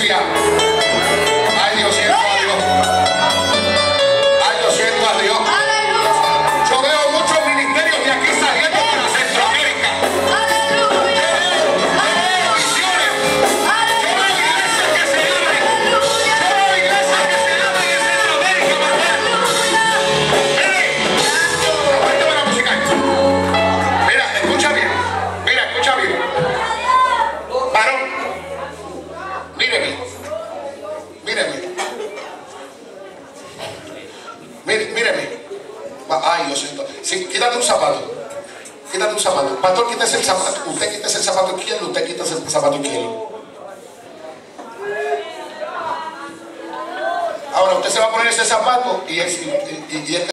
música. Ay, Dios, siento a Dios. Ay, yo siento a Dios. Yo veo muchos ministerios de aquí saliendo para Centroamérica. Yo veo visiones. Yo veo iglesias que se abren. Yo veo iglesias que se abren en Centroamérica, ¿verdad? Aguántame la música. Mira, escucha bien. Mira, escucha bien. Varón, míreme. Míreme. Míreme. Ay, Dios siento. Sí, quítate un zapato. Quítate un zapato. Pastor, quítese el zapato. Usted quítese el zapato izquierdo, usted quítese el zapato izquierdo. Ahora usted se va a poner ese zapato y